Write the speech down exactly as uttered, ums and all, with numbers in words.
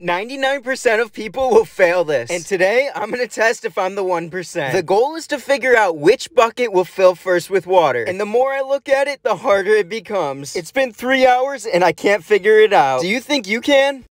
ninety-nine percent of people will fail this. And today, I'm gonna test if I'm the one percent. The goal is to figure out which bucket will fill first with water. And the more I look at it, the harder it becomes. It's been three hours and I can't figure it out. Do you think you can?